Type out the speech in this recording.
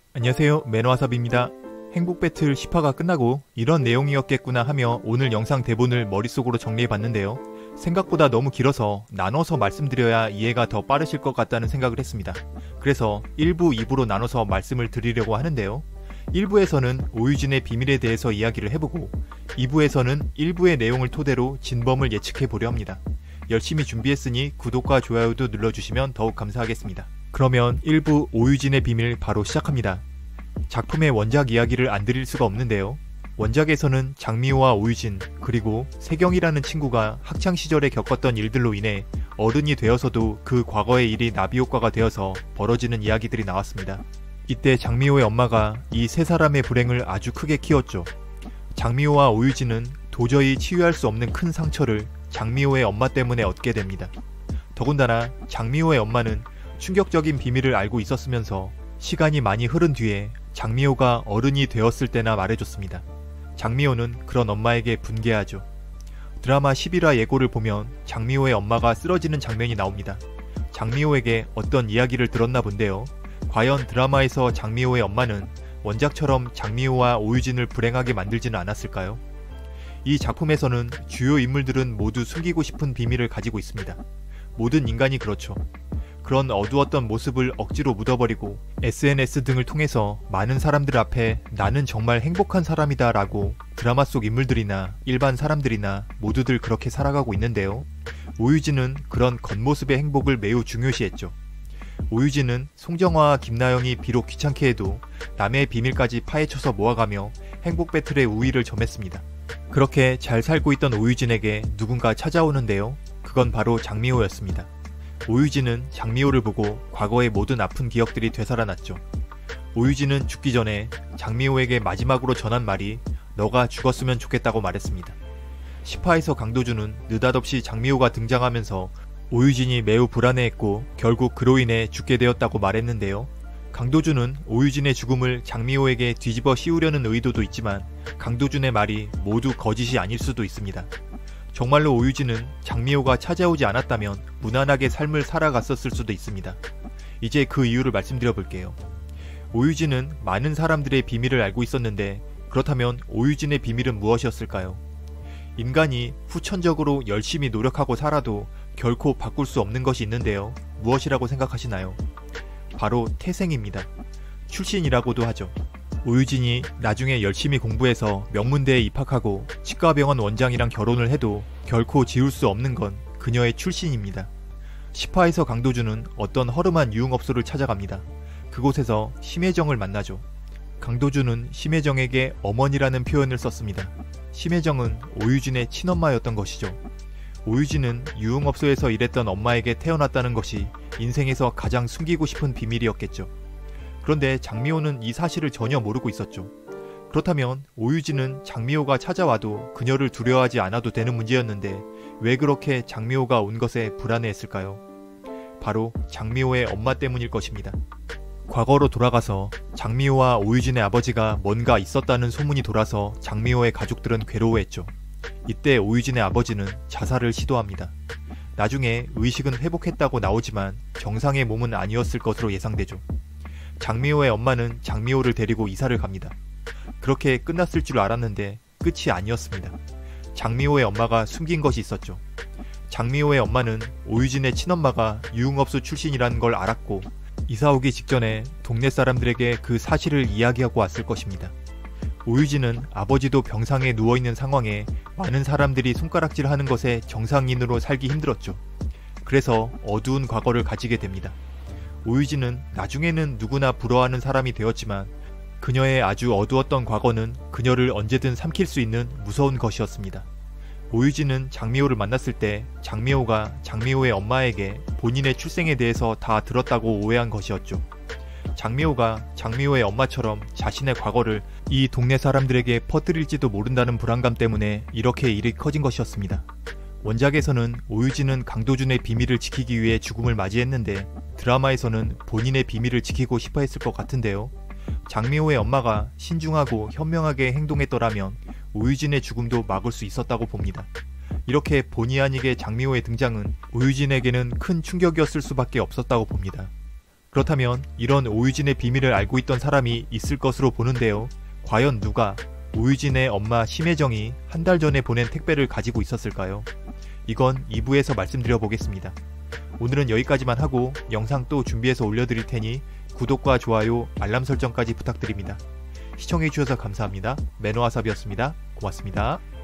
안녕하세요, 매너와삽입니다. 행복 배틀 10화가 끝나고 이런 내용이었겠구나 하며 오늘 영상 대본을 머릿속으로 정리해봤는데요. 생각보다 너무 길어서 나눠서 말씀드려야 이해가 더 빠르실 것 같다는 생각을 했습니다. 그래서 1부, 2부로 나눠서 말씀을 드리려고 하는데요. 1부에서는 오유진의 비밀에 대해서 이야기를 해보고 2부에서는 1부의 내용을 토대로 진범을 예측해보려 합니다. 열심히 준비했으니 구독과 좋아요도 눌러주시면 더욱 감사하겠습니다. 그러면 1부 오유진의 비밀 바로 시작합니다. 작품의 원작 이야기를 안 드릴 수가 없는데요. 원작에서는 장미호와 오유진 그리고 세경이라는 친구가 학창시절에 겪었던 일들로 인해 어른이 되어서도 그 과거의 일이 나비효과가 되어서 벌어지는 이야기들이 나왔습니다. 이때 장미호의 엄마가 이 세 사람의 불행을 아주 크게 키웠죠. 장미호와 오유진은 도저히 치유할 수 없는 큰 상처를 장미호의 엄마 때문에 얻게 됩니다. 더군다나 장미호의 엄마는 충격적인 비밀을 알고 있었으면서 시간이 많이 흐른 뒤에 장미호가 어른이 되었을 때나 말해줬습니다. 장미호는 그런 엄마에게 분개하죠. 드라마 11화 예고를 보면 장미호의 엄마가 쓰러지는 장면이 나옵니다. 장미호에게 어떤 이야기를 들었나 본데요. 과연 드라마에서 장미호의 엄마는 원작처럼 장미호와 오유진을 불행하게 만들지는 않았을까요? 이 작품에서는 주요 인물들은 모두 숨기고 싶은 비밀을 가지고 있습니다. 모든 인간이 그렇죠. 그런 어두웠던 모습을 억지로 묻어버리고 SNS 등을 통해서 많은 사람들 앞에 나는 정말 행복한 사람이다 라고 드라마 속 인물들이나 일반 사람들이나 모두들 그렇게 살아가고 있는데요. 오유진은 그런 겉모습의 행복을 매우 중요시했죠. 오유진은 송정화와 김나영이 비록 귀찮게 해도 남의 비밀까지 파헤쳐서 모아가며 행복 배틀의 우위를 점했습니다. 그렇게 잘 살고 있던 오유진에게 누군가 찾아오는데요. 그건 바로 장미호였습니다. 오유진은 장미호를 보고 과거의 모든 아픈 기억들이 되살아났죠. 오유진은 죽기 전에 장미호에게 마지막으로 전한 말이 너가 죽었으면 좋겠다고 말했습니다. 10화에서 강도준은 느닷없이 장미호가 등장하면서 오유진이 매우 불안해했고 결국 그로 인해 죽게 되었다고 말했는데요. 강도준은 오유진의 죽음을 장미호에게 뒤집어 씌우려는 의도도 있지만 강도준의 말이 모두 거짓이 아닐 수도 있습니다. 정말로 오유진은 장미호가 찾아오지 않았다면 무난하게 삶을 살아갔었을 수도 있습니다. 이제 그 이유를 말씀드려 볼게요. 오유진은 많은 사람들의 비밀을 알고 있었는데 그렇다면 오유진의 비밀은 무엇이었을까요? 인간이 후천적으로 열심히 노력하고 살아도 결코 바꿀 수 없는 것이 있는데요. 무엇이라고 생각하시나요? 바로 태생입니다. 출신이라고도 하죠. 오유진이 나중에 열심히 공부해서 명문대에 입학하고 치과병원 원장이랑 결혼을 해도 결코 지울 수 없는 건 그녀의 출신입니다. 10화에서 강도준은 어떤 허름한 유흥업소를 찾아갑니다. 그곳에서 심혜정을 만나죠. 강도준은 심혜정에게 어머니라는 표현을 썼습니다. 심혜정은 오유진의 친엄마였던 것이죠. 오유진은 유흥업소에서 일했던 엄마에게 태어났다는 것이 인생에서 가장 숨기고 싶은 비밀이었겠죠. 그런데 장미호는 이 사실을 전혀 모르고 있었죠. 그렇다면 오유진은 장미호가 찾아와도 그녀를 두려워하지 않아도 되는 문제였는데 왜 그렇게 장미호가 온 것에 불안해했을까요? 바로 장미호의 엄마 때문일 것입니다. 과거로 돌아가서 장미호와 오유진의 아버지가 뭔가 있었다는 소문이 돌아서 장미호의 가족들은 괴로워했죠. 이때 오유진의 아버지는 자살을 시도합니다. 나중에 의식은 회복했다고 나오지만 정상의 몸은 아니었을 것으로 예상되죠. 장미호의 엄마는 장미호를 데리고 이사를 갑니다. 그렇게 끝났을 줄 알았는데 끝이 아니었습니다. 장미호의 엄마가 숨긴 것이 있었죠. 장미호의 엄마는 오유진의 친엄마가 유흥업소 출신이라는 걸 알았고 이사 오기 직전에 동네 사람들에게 그 사실을 이야기하고 왔을 것입니다. 오유진은 아버지도 병상에 누워있는 상황에 많은 사람들이 손가락질하는 것에 정상인으로 살기 힘들었죠. 그래서 어두운 과거를 가지게 됩니다. 오유진은 나중에는 누구나 부러워하는 사람이 되었지만 그녀의 아주 어두웠던 과거는 그녀를 언제든 삼킬 수 있는 무서운 것이었습니다. 오유진은 장미호를 만났을 때 장미호가 장미호의 엄마에게 본인의 출생에 대해서 다 들었다고 오해한 것이었죠. 장미호가 장미호의 엄마처럼 자신의 과거를 이 동네 사람들에게 퍼뜨릴지도 모른다는 불안감 때문에 이렇게 일이 커진 것이었습니다. 원작에서는 오유진은 강도준의 비밀을 지키기 위해 죽음을 맞이했는데 드라마에서는 본인의 비밀을 지키고 싶어 했을 것 같은데요. 장미호의 엄마가 신중하고 현명하게 행동했더라면 오유진의 죽음도 막을 수 있었다고 봅니다. 이렇게 본의 아니게 장미호의 등장은 오유진에게는 큰 충격이었을 수밖에 없었다고 봅니다. 그렇다면 이런 오유진의 비밀을 알고 있던 사람이 있을 것으로 보는데요. 과연 누가 오유진의 엄마 심혜정이 한 달 전에 보낸 택배를 가지고 있었을까요? 이건 2부에서 말씀드려 보겠습니다. 오늘은 여기까지만 하고 영상 또 준비해서 올려드릴 테니 구독과 좋아요, 알람 설정까지 부탁드립니다. 시청해주셔서 감사합니다. 매너와삽이었습니다. 고맙습니다.